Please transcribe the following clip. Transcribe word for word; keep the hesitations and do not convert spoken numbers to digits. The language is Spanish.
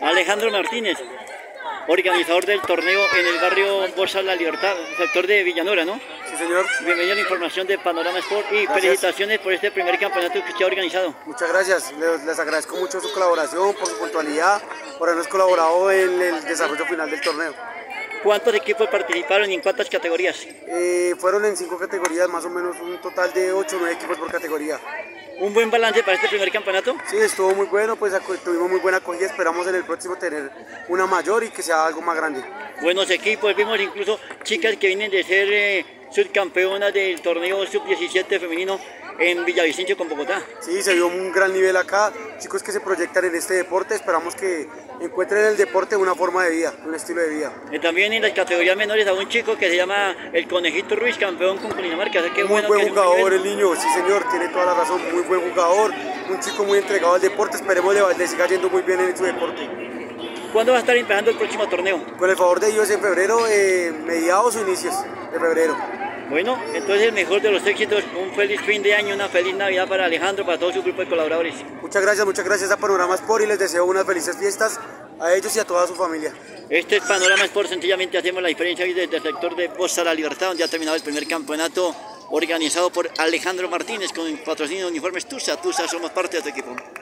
Alejandro Martínez, organizador del torneo en el barrio Bolsa La Libertad, sector de Villanueva, ¿no? Sí, señor. Bienvenido a la información de Panorama Sport y Gracias. Felicitaciones por este primer campeonato que usted ha organizado. Muchas gracias, les, les agradezco mucho su colaboración, por su puntualidad, por habernos colaborado en el desarrollo final del torneo. ¿Cuántos equipos participaron y en cuántas categorías? Eh, fueron en cinco categorías, más o menos un total de ocho o nueve equipos por categoría. ¿Un buen balance para este primer campeonato? Sí, estuvo muy bueno, pues tuvimos muy buena acogida, esperamos en el próximo tener una mayor y que sea algo más grande. Buenos equipos, vimos incluso chicas que vienen de ser eh, subcampeonas del torneo sub diecisiete femenino en Villavicencio con Bogotá. Sí, se vio un gran nivel acá, chicos que se proyectan en este deporte, esperamos que encuentren en el deporte una forma de vida, un estilo de vida. Y también en las categorías menores a un chico que se llama el Conejito Ruiz, campeón con Cundinamarca. O sea, qué muy bueno buen que jugador el niño, sí señor, tiene toda la razón, muy buen jugador, un chico muy entregado al deporte, esperemos le, le siga yendo muy bien en su deporte. ¿Cuándo va a estar empezando el próximo torneo? Con el favor de Dios en febrero, eh, mediados o inicios de febrero. Bueno, entonces el mejor de los éxitos, un feliz fin de año, una feliz Navidad para Alejandro, para todo su grupo de colaboradores. Muchas gracias, muchas gracias a Panorama Sport y les deseo unas felices fiestas a ellos y a toda su familia. Este es Panorama Sport, sencillamente hacemos la diferencia hoy desde el sector de Bolsa La Libertad, donde ha terminado el primer campeonato organizado por Alejandro Martínez con patrocinio de Uniformes Tusa. Tusa, somos parte de este equipo.